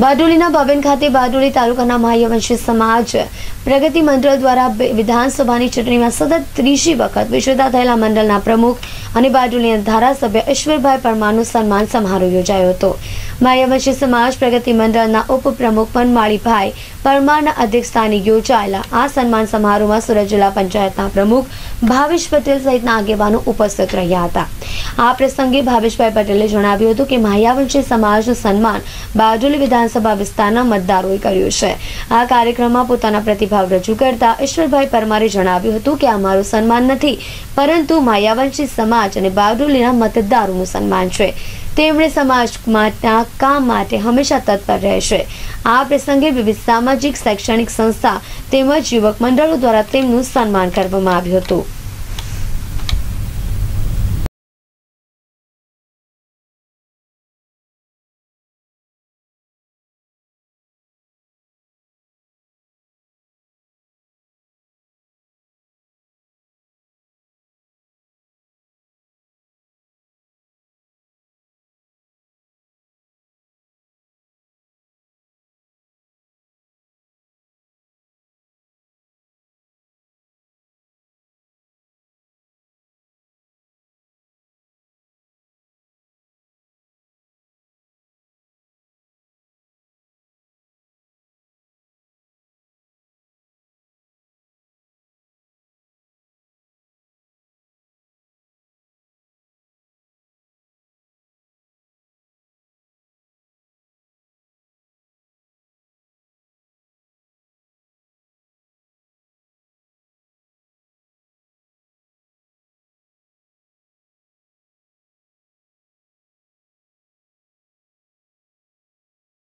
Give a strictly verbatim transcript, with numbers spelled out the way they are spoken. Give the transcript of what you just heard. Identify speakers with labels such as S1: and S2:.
S1: બારડોલીના ભવેન ખાતે બારડોલી તાલુકાના મહાયવંશી સમાજ પ્રગતિ મંડળ દ્વારા વિધાનસભાની ચૂંટણીમાં સતત ત્રીજી વખત વિજેતા થયેલા મંડળના પ્રમુખ અને બારડોલીના ધારાસભ્ય ઈશ્વરભાઈ પરમારનું સન્માન સમારોહ યોજાયો હતો। મહાયવંશી સમાજ પ્રગતિ મંડળના ઉપપ્રમુખ વનમાળીભાઈ પરમારના અધ્યક્ષસ્થાને યોજાયેલા આ સન્માન સમારોહમાં સુરત જિલ્લા પંચાયતના પ્રમુખ ભાવેશ પટેલ સહિતના આગેવાનો ઉપસ્થિત રહ્યા હતા। આ પ્રસંગે ભાવેશભાઈ પટેલે જણાવ્યું હતું કે મહાયવંશી સમાજનું સન્માન બારડોલી વિધાનસભા વિસ્તારના મતદારોએ કર્યું છે। આ કાર્યક્રમમાં પોતાના પ્રતિભાવ રજૂ કરતા ઈશ્વરભાઈ પરમારે જણાવ્યું હતું કે અમારું સન્માન નથી, પરંતુ મહાયવંશી સમાજ અને બારડોલીના મતદારોનું સન્માન છે। તેમણે સમાજના કામ માટે હંમેશા તત્પર રહેશે। આ પ્રસંગે વિવિધ સામાજિક શૈક્ષણિક સંસ્થા તેમજ યુવક મંડળો દ્વારા તેમનું સન્માન કરવામાં આવ્યું હતું।